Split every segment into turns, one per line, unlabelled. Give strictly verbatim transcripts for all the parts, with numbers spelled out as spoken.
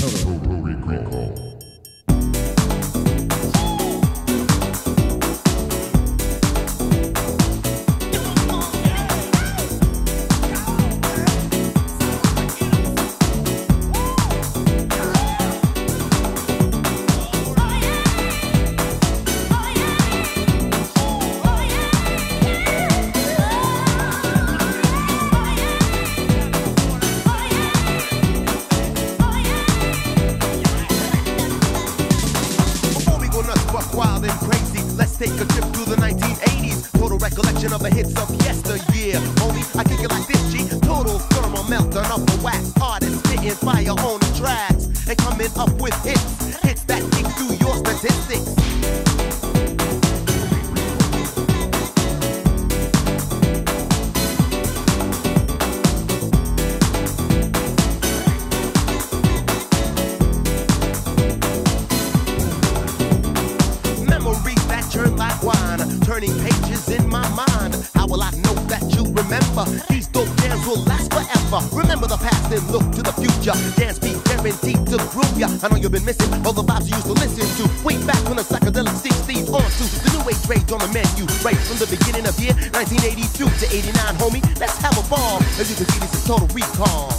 Total Recall.
Wild and crazy, let's take a trip through the nineteen eighties. Total recollection of the hits of yesteryear. Homie, I kick it like this, G. Total thermal melter off the wax. Artists spitting fire on the tracks and coming up with hits. Hits that kick through your statistics. Like wine, turning pages in my mind. How will I know that you remember? These dope jams will last forever. Remember the past and look to the future. Dance beat guaranteed to groove ya. I know you've been missing all the vibes you used to listen to. Way back when the psychedelic sixties on to the new age rage on the menu. Right from the beginning of year nineteen eighty-two to eighty-nine, homie. Let's have a ball. As you can see, this is Total Recall.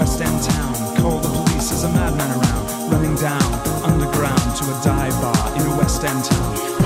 West End town. Call the police, there's a madman around, running down underground to a dive bar in a West End town.